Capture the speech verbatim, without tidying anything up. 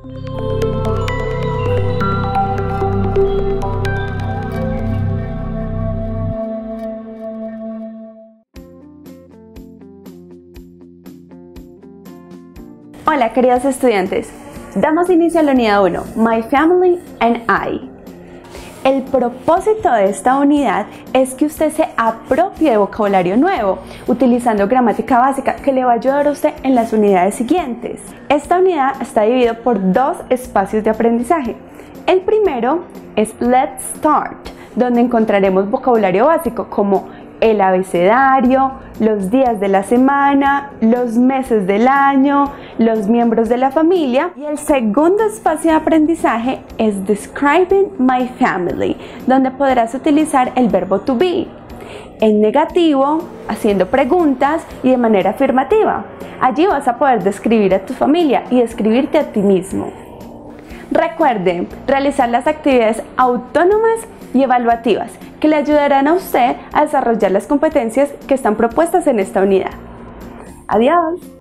Hola queridos estudiantes, damos inicio a la unidad uno, My Family and I. El propósito de esta unidad es que usted se apropie de vocabulario nuevo, utilizando gramática básica que le va a ayudar a usted en las unidades siguientes. Esta unidad está dividida por dos espacios de aprendizaje. El primero es Let's Start, donde encontraremos vocabulario básico como el abecedario, los días de la semana, los meses del año, los miembros de la familia. Y el segundo espacio de aprendizaje es Describing My Family, donde podrás utilizar el verbo to be en negativo, haciendo preguntas y de manera afirmativa. Allí vas a poder describir a tu familia y describirte a ti mismo. Recuerde realizar las actividades autónomas y evaluativas que le ayudarán a usted a desarrollar las competencias que están propuestas en esta unidad. Adiós.